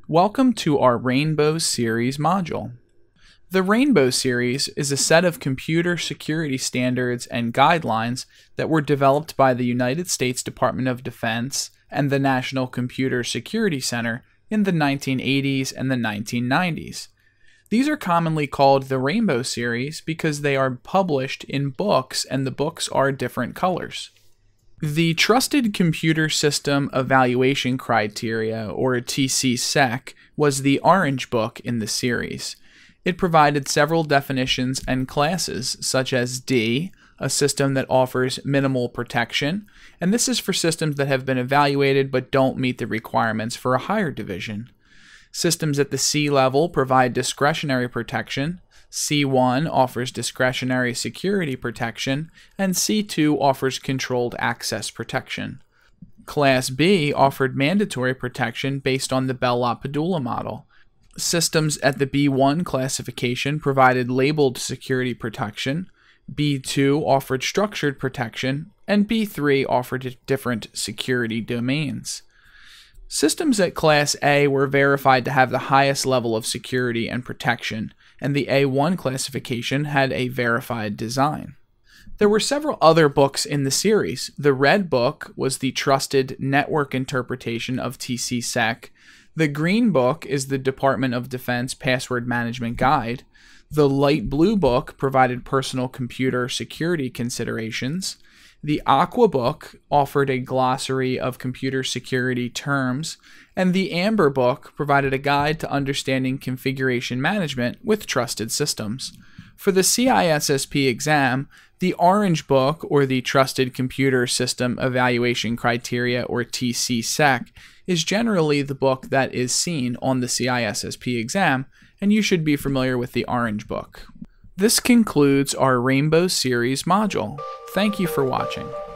Welcome to our Rainbow Series module. The Rainbow Series is a set of computer security standards and guidelines that were developed by the United States Department of Defense and the National Computer Security Center in the 1980s and the 1990s. These are commonly called the Rainbow Series because they are published in books and the books are different colors. The Trusted Computer System Evaluation Criteria, or TCSEC, was the orange book in the series. It provided several definitions and classes, such as D, a system that offers minimal protection, and this is for systems that have been evaluated but don't meet the requirements for a higher division. Systems at the C level provide discretionary protection, C1 offers discretionary security protection, and C2 offers controlled access protection. Class B offered mandatory protection based on the Bell-LaPadula model. Systems at the B1 classification provided labeled security protection, B2 offered structured protection, and B3 offered different security domains. Systems at Class A were verified to have the highest level of security and protection, and the A1 classification had a verified design. There were several other books in the series. The red book was the Trusted Network Interpretation of TCSEC. The green book is the Department of Defense Password Management Guide. The light blue book provided personal computer security considerations. The aqua book offered a glossary of computer security terms, and the amber book provided a guide to understanding configuration management with trusted systems. For the CISSP exam, the orange book, or the Trusted Computer System Evaluation Criteria, or TCSEC, is generally the book that is seen on the CISSP exam, and you should be familiar with the orange book. This concludes our Rainbow Series module. Thank you for watching.